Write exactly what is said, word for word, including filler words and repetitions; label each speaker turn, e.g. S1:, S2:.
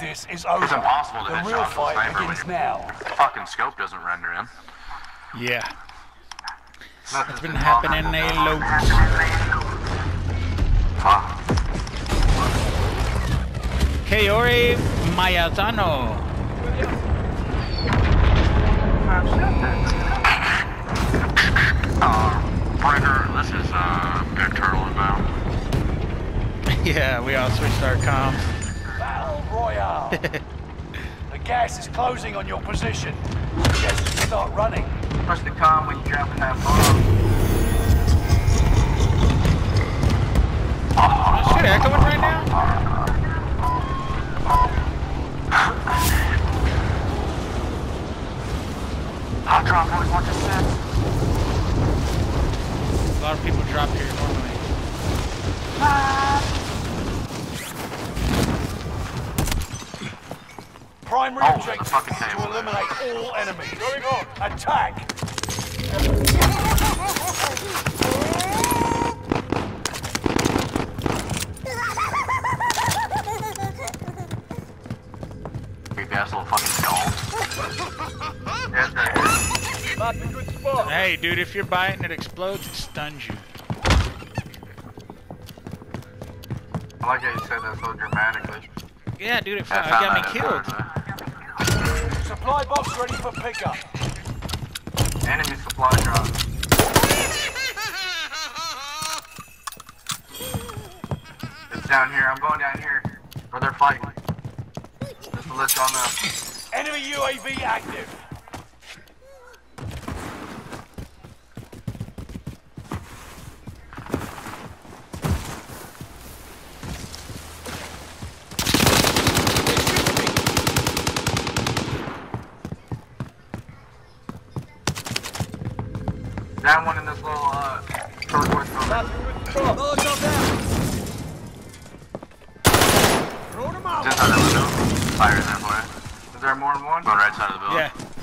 S1: practice is over.
S2: It's impossible to
S1: The
S2: hit
S1: real
S2: shots with a
S1: fight
S2: sniper when
S1: begins
S2: your
S1: now.
S2: fucking scope doesn't render in.
S3: Yeah.
S2: Nothing's
S3: It's been happening a lot.
S2: Fuck.
S3: Kaori Mayazano.
S2: Uh, Brenner, this is uh, Big Turtle inbound.
S3: Yeah, we all switched our comms.
S1: Battle Royale. The gas is closing on your position. Suggest you start running.
S2: Press the comm when you drop in that bomb.
S3: Oh shit, echoing right now?
S2: Hot drop, boys, watch this set.
S3: A lot of people drop here normally.
S1: Primary
S2: Oh,
S1: objective
S2: the fucking
S1: is to
S2: table.
S1: eliminate all enemies. Going on. Attack.
S2: Big ass little fucking doll. Yes, right here.
S1: Mark a good spot.
S3: Hey dude, if you're biting it explodes, it stuns you.
S2: I like how you said that so dramatically.
S3: Yeah dude, it, it
S2: That's
S3: got me
S2: not
S3: killed.
S2: bad.
S1: Supply box ready for pickup.
S2: Enemy supply drop. It's down here. I'm going down here. Where they're fighting. Just to let y'all know.
S1: Enemy U A V active.
S2: Down one in this little uh turquoise building. Just inside that window. Fire in there for you. Is there more than one? On the right side of the building.
S3: Yeah.